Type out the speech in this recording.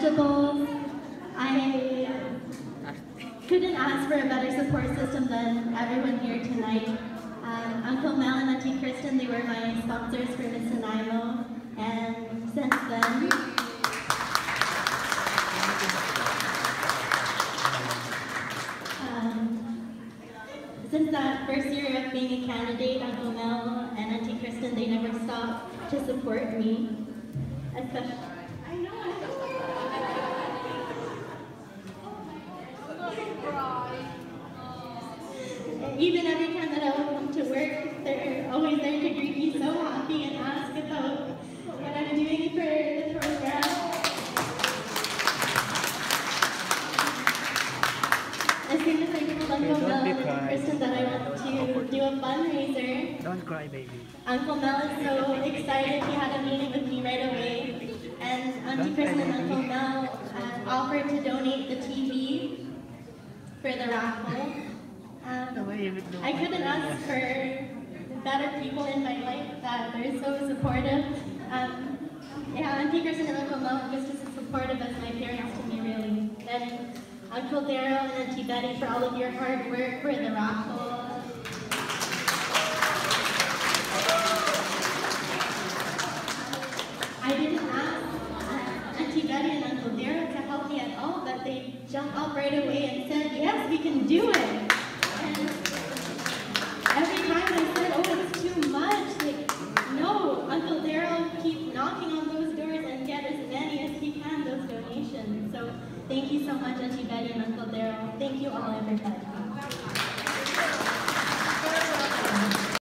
vegetables. I couldn't ask for a better support system than everyone here tonight. Uncle Mel and Auntie Kristen, they were my sponsors for Miss Nanaimo, and since then, since that first year of being a candidate, Uncle Mel and Auntie Kristen, they never stopped to support me. Especially, I know. Even every time that I would come to work, they're always there to greet me so happy and ask about what I'm doing for the program. As soon as I told Uncle Mel and Kristen that I want to do a fundraiser, don't cry, baby. Uncle Mel is so excited. He had a meeting with me right away. And Auntie Kristen and Uncle Mel offered to donate the TV for the raffle. I couldn't ask for better people in my life that they're so supportive. Yeah, Auntie Kristen and Uncle Mel are just as supportive as my parents to me, really. And Uncle Daryl and Auntie Betty for all of your hard work for the raffle. I didn't ask Auntie Betty and Uncle Daryl to help me at all, but they jumped up right away and said, yes, we can do it.